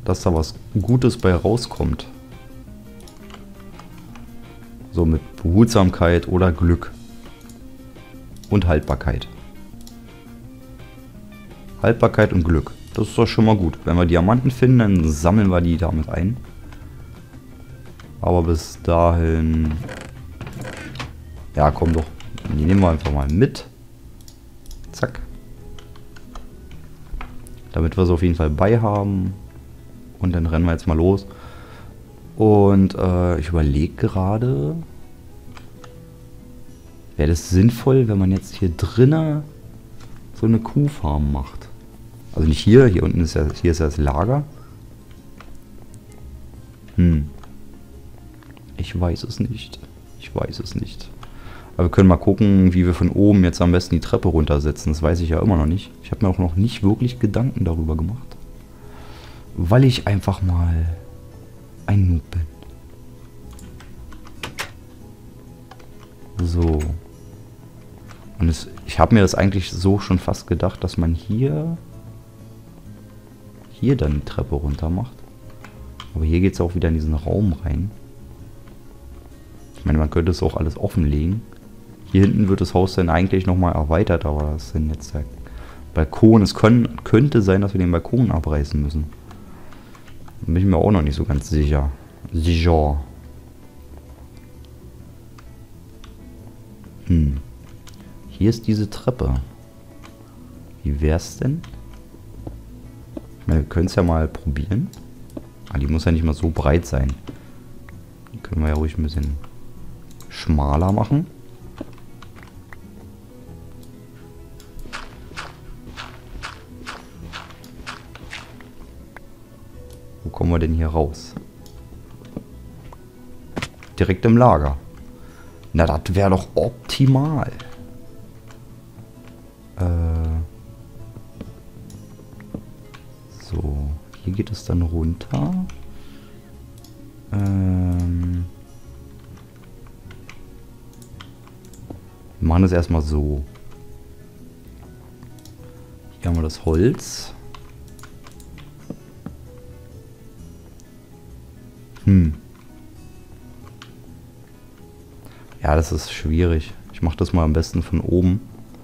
dass da was Gutes bei rauskommt. So mit Behutsamkeit oder Glück. Und Haltbarkeit. Haltbarkeit und Glück. Das ist doch schon mal gut. Wenn wir Diamanten finden, dann sammeln wir die damit ein. Aber bis dahin... Ja, komm doch. Die nehmen wir einfach mal mit. Zack. Damit wir es auf jeden Fall bei haben. Und dann rennen wir jetzt mal los. Und ich überlege gerade... Wäre das sinnvoll, wenn man jetzt hier drinnen so eine Kuhfarm macht? Also nicht hier, hier unten ist ja, hier ist ja das Lager. Ich weiß es nicht. Ich weiß es nicht. Aber wir können mal gucken, wie wir von oben jetzt am besten die Treppe runtersetzen. Das weiß ich ja immer noch nicht. Ich habe mir auch noch nicht wirklich Gedanken darüber gemacht. Weil ich einfach mal ein Noob bin. So. Und ich habe mir das eigentlich so schon fast gedacht, dass man hier dann die Treppe runter macht. Aber hier geht es auch wieder in diesen Raum rein. Ich meine, man könnte es auch alles offenlegen. Hier hinten wird das Haus dann eigentlich nochmal erweitert, aber das sind jetzt der Balkon. Es könnte sein, dass wir den Balkon abreißen müssen. Da bin ich mir auch noch nicht so ganz sicher. Hier ist diese Treppe. Wie wär's denn? Wir können es ja mal probieren. Ah, die muss ja nicht mal so breit sein. Die können wir ja ruhig ein bisschen schmaler machen. Wo kommen wir denn hier raus? Direkt im Lager. Na, das wäre doch optimal. So, hier geht es dann runter. Wir machen das erstmal so. Hier haben wir das Holz. Ja, das ist schwierig. Ich mache das mal am besten von oben.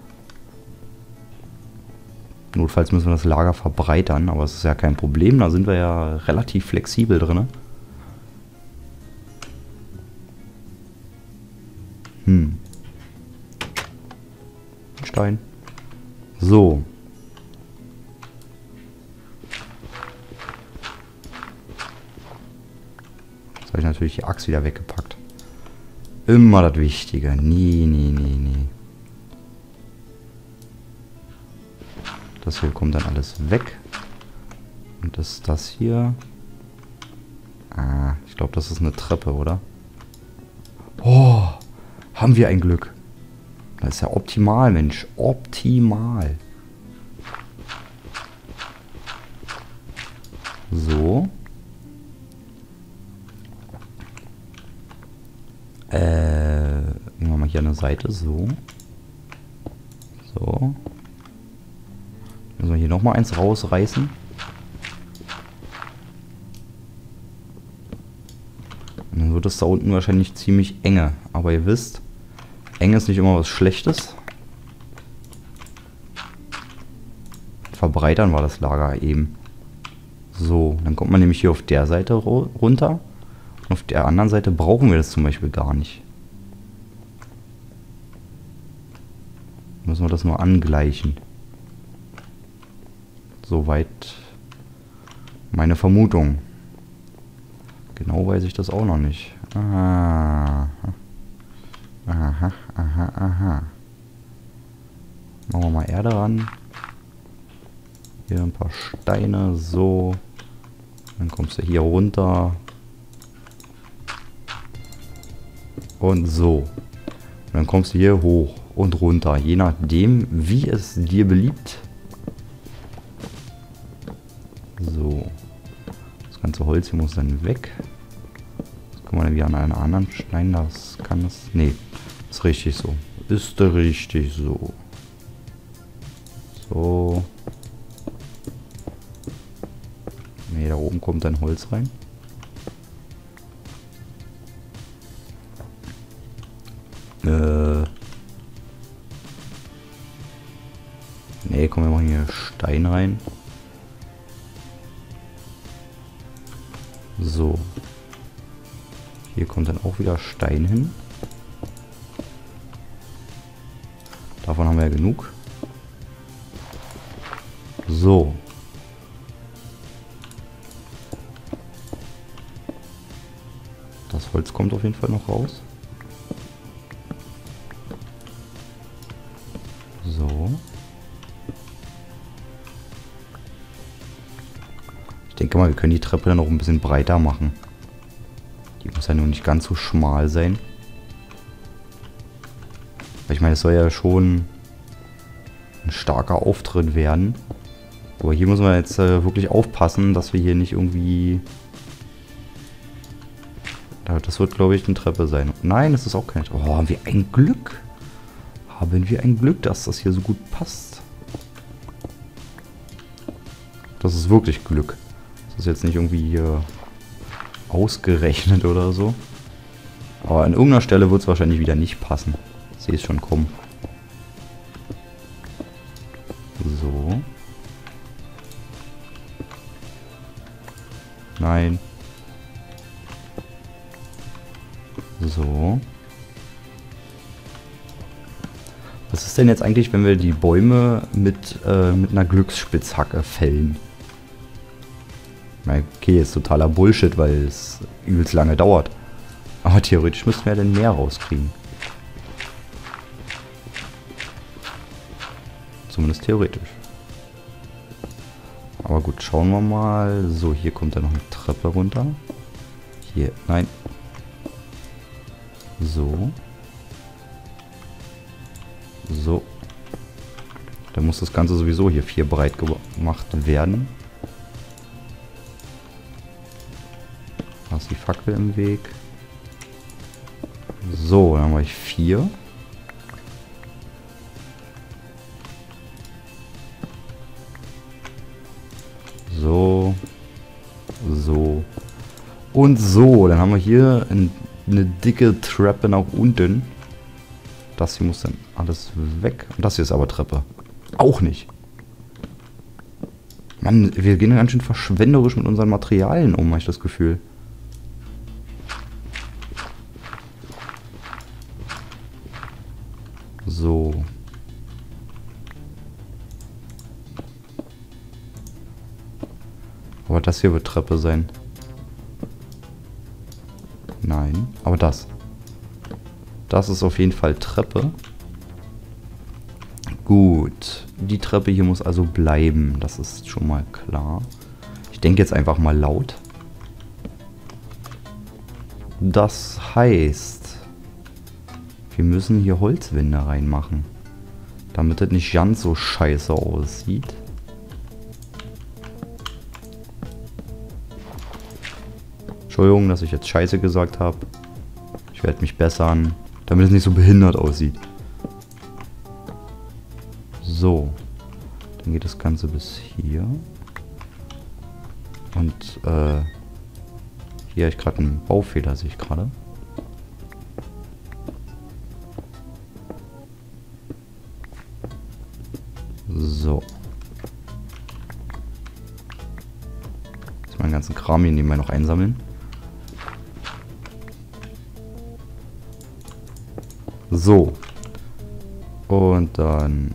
Notfalls müssen wir das Lager verbreitern, aber es ist ja kein Problem. Da sind wir ja relativ flexibel drin. Stein. So. Jetzt habe ich natürlich die Axt wieder weggepackt. Immer das Wichtige. Nee. Das hier kommt dann alles weg. Und das hier. Ah, ich glaube, das ist eine Treppe, oder? Oh, haben wir ein Glück. Das ist ja optimal, Mensch. Optimal. So. Nehmen wir mal hier eine Seite. So. So. Müssen wir hier nochmal eins rausreißen. Und dann wird es da unten wahrscheinlich ziemlich enge. Aber ihr wisst, eng ist nicht immer was Schlechtes. Verbreitern war das Lager eben. So, dann kommt man nämlich hier auf der Seite runter. Und auf der anderen Seite brauchen wir das zum Beispiel gar nicht. Müssen wir das nur angleichen. Soweit meine Vermutung. Genau weiß ich das auch noch nicht. Aha. Aha. Machen wir mal Erde ran. Hier ein paar Steine, so. Dann kommst du hier runter. Und so. Und dann kommst du hier hoch und runter. Je nachdem, wie es dir beliebt. So. Das ganze Holz hier muss dann weg. Das kann man dann wieder an einen anderen Stein. Das kann es. Nee. Ist richtig so. Ist richtig so. So. Ne, da oben kommt dann Holz rein. Ne, komm, wir machen hier Stein rein. So. Hier kommt dann auch wieder Stein hin. Davon haben wir ja genug. So. Das Holz kommt auf jeden Fall noch raus. So. Ich denke mal, wir können die Treppe dann noch ein bisschen breiter machen. Die muss ja nur nicht ganz so schmal sein. Weil ich meine, es soll ja schon ein starker Auftritt werden. Aber hier müssen wir jetzt wirklich aufpassen, dass wir hier nicht irgendwie... Das wird, glaube ich, eine Treppe sein. Nein, das ist auch keine Treppe. Oh, haben wir ein Glück. Haben wir ein Glück, dass das hier so gut passt. Das ist wirklich Glück. Das ist jetzt nicht irgendwie hier ausgerechnet oder so. Aber an irgendeiner Stelle wird es wahrscheinlich wieder nicht passen. Ich sehe es schon kommen. So. Nein. So. Was ist denn jetzt eigentlich, wenn wir die Bäume mit einer Glücksspitzhacke fällen? Okay, ist totaler Bullshit, weil es übelst lange dauert. Aber theoretisch müssten wir dann mehr rauskriegen. Zumindest theoretisch. Aber gut, schauen wir mal. So, hier kommt dann noch eine Treppe runter. Hier, nein. So. So. Dann muss das Ganze sowieso hier 4 breit gemacht werden. Da ist die Fackel im Weg. So, dann habe ich 4. So. So. Und so. Dann haben wir hier eine dicke Treppe nach unten. Das hier muss dann alles weg. Und das hier ist aber Treppe. Auch nicht. Mann, wir gehen ganz schön verschwenderisch mit unseren Materialien um, habe ich das Gefühl. So. Aber das hier wird Treppe sein. Nein, aber das. Das ist auf jeden Fall Treppe. Gut. Die Treppe hier muss also bleiben. Das ist schon mal klar. Ich denke jetzt einfach mal laut. Das heißt, wir müssen hier Holzwände reinmachen. Damit das nicht ganz so scheiße aussieht. Entschuldigung, dass ich jetzt scheiße gesagt habe. Ich werde mich bessern, damit es nicht so behindert aussieht. So. Dann geht das Ganze bis hier. Und hier habe ich gerade einen Baufehler, sehe ich gerade. So. Jetzt meinen ganzen Kram hier nebenbei noch einsammeln. So. Und dann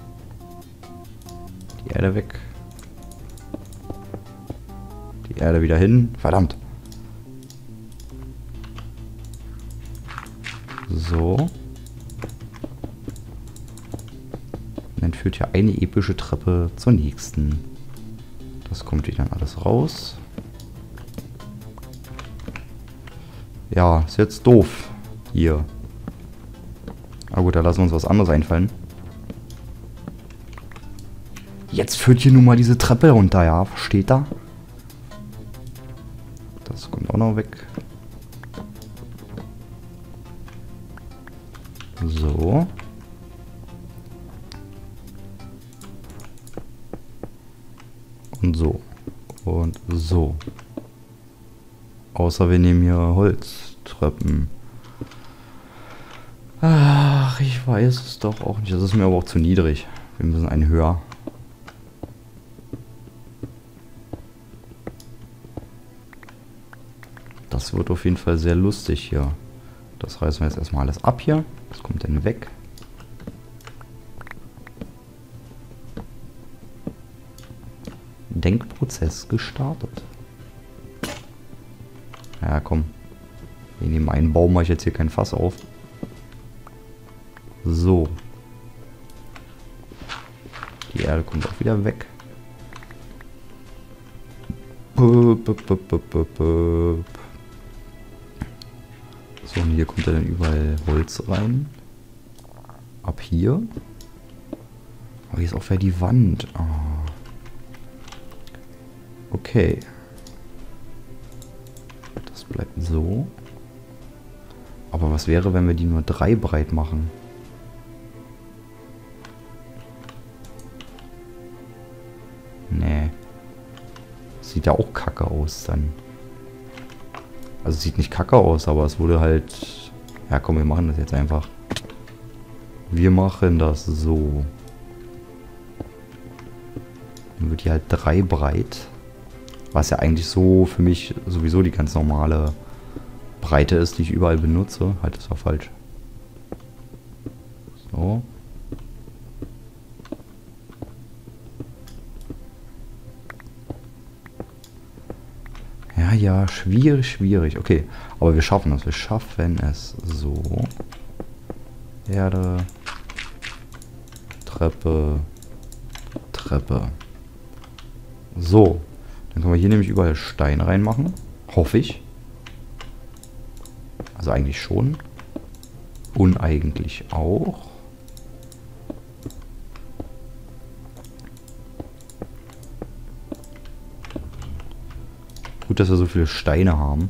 die Erde weg. Die Erde wieder hin. Verdammt. So. Und dann führt hier eine epische Treppe zur nächsten. Das kommt hier dann alles raus. Ja, ist jetzt doof. Hier. Aber gut, da lassen wir uns was anderes einfallen. Jetzt führt hier nun mal diese Treppe runter, ja? Versteht da? Das kommt auch noch weg. So. Und so. Und So. Außer wir nehmen hier Holztreppen. Ach, ich weiß es doch auch nicht. Das ist mir aber auch zu niedrig. Wir müssen einen höher. Das wird auf jeden Fall sehr lustig hier. Das reißen wir jetzt erstmal alles ab hier. Das kommt dann weg. Denkprozess gestartet. Ja, komm. In dem einen Baum mache ich jetzt hier kein Fass auf. So. Die Erde kommt auch wieder weg. So, und hier kommt ja dann überall Holz rein. Ab hier. Aber hier ist auch wieder die Wand. Oh. Okay. Das bleibt so. Aber was wäre, wenn wir die nur 3 breit machen? Nee. Sieht ja auch kacke aus dann. Also sieht nicht kacke aus, aber es wurde halt... Ja komm, wir machen das jetzt einfach. Wir machen das so. Dann wird die halt 3 breit. Was ja eigentlich so für mich sowieso die ganz normale Breite ist, die ich überall benutze. Halt, das war falsch. So. Ja, schwierig, schwierig. Okay, aber wir schaffen es. Wir schaffen es. So. Erde. Treppe. Treppe. So. Dann können wir hier nämlich überall Stein reinmachen. Hoffe ich. Also eigentlich schon. Und eigentlich auch. Gut, dass wir so viele Steine haben.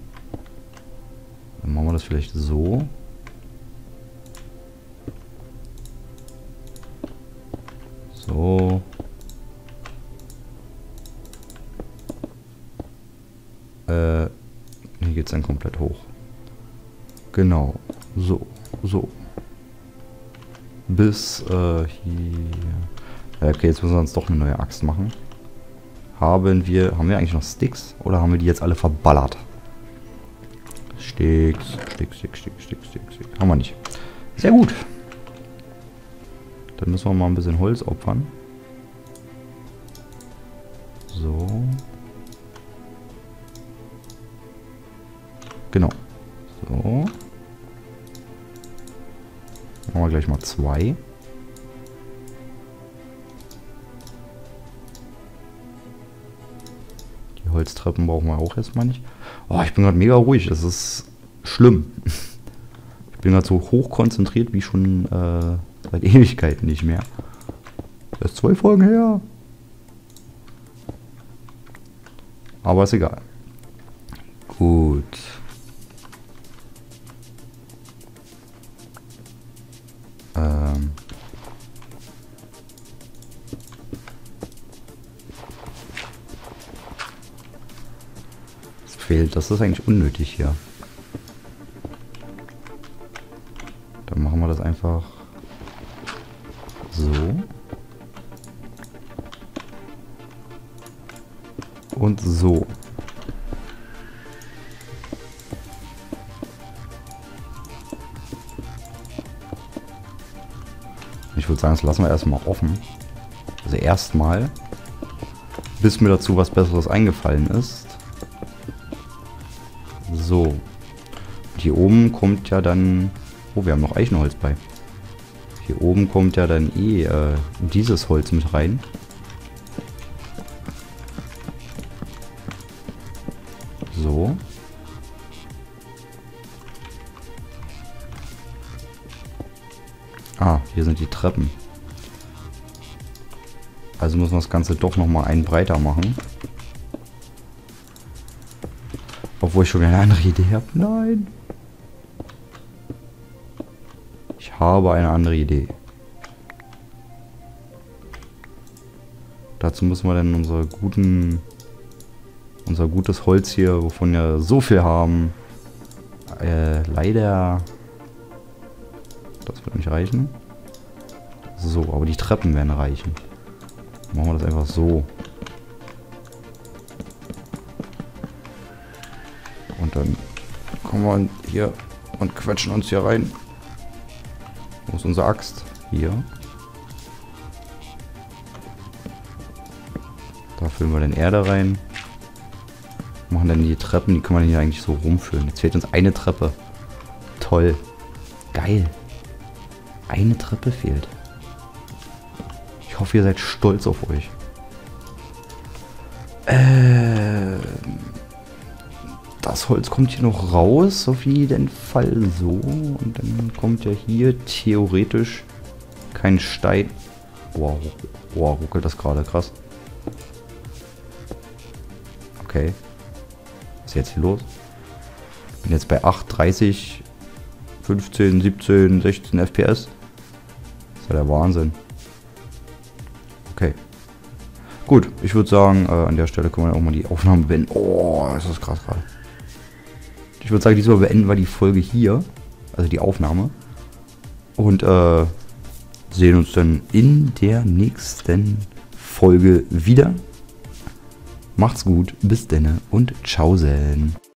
Dann machen wir das vielleicht so. So. Hier geht es dann komplett hoch. Genau. So. So. Bis hier. Okay, jetzt müssen wir uns doch eine neue Axt machen. Haben wir eigentlich noch Sticks? Oder haben wir die jetzt alle verballert? Sticks. Haben wir nicht. Sehr gut. Dann müssen wir mal ein bisschen Holz opfern. So. Genau. So. Machen wir gleich mal 2. Die Holztreppen brauchen wir auch erstmal nicht. Oh, ich bin gerade mega ruhig. Das ist schlimm. Ich bin gerade so hoch konzentriert wie schon seit Ewigkeiten nicht mehr. Das ist 2 Folgen her. Aber ist egal. Gut. Es fehlt. Das ist eigentlich unnötig hier. Dann machen wir das einfach so. Und so. Ich würde sagen, das lassen wir erstmal offen. Also erstmal, bis mir dazu was Besseres eingefallen ist. So. Und hier oben kommt ja dann... Oh, wir haben noch Eichenholz bei. Hier oben kommt ja dann dieses Holz mit rein. So. Ah, hier sind die Treppen. Also müssen wir das Ganze doch nochmal einen breiter machen. Obwohl ich schon wieder eine andere Idee habe. Nein. Ich habe eine andere Idee. Dazu müssen wir dann unsere guten Unser gutes Holz hier, wovon wir so viel haben. Leider... Das wird nicht reichen. So, aber die Treppen werden reichen. Machen wir das einfach so. Und dann kommen wir hier und quetschen uns hier rein. Wo ist unsere Axt? Hier. Da füllen wir dann Erde rein. Machen dann die Treppen, die kann man hier eigentlich so rumfüllen. Jetzt fehlt uns eine Treppe. Toll. Geil. Eine Treppe fehlt. Ich hoffe, ihr seid stolz auf euch. Das Holz kommt hier noch raus, auf jeden Fall so. Und dann kommt ja hier theoretisch kein Stein. Wow, wow, ruckelt das gerade, krass. Okay. Was ist jetzt hier los? Bin jetzt bei 8, 30, 15, 17, 16 FPS. Das ist ja der Wahnsinn. Okay. Gut, ich würde sagen, an der Stelle können wir auch mal die Aufnahme beenden. Oh, das ist krass gerade. Ich würde sagen, diesmal beenden wir die Folge hier. Also die Aufnahme. Und sehen uns dann in der nächsten Folge wieder. Macht's gut, bis denne und tschaußen.